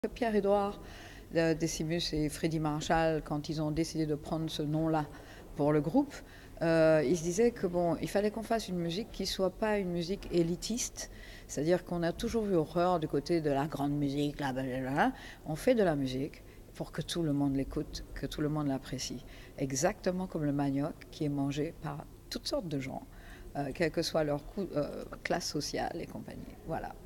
Pierre-Édouard Décimus et Freddy Marshall, quand ils ont décidé de prendre ce nom-là pour le groupe, ils se disaient que bon, il fallait qu'on fasse une musique qui soit pas une musique élitiste, c'est-à-dire qu'on a toujours eu horreur du côté de la grande musique, là, blablabla. On fait de la musique pour que tout le monde l'écoute, que tout le monde l'apprécie, exactement comme le manioc qui est mangé par toutes sortes de gens, quelle que soit leur classe sociale et compagnie. Voilà.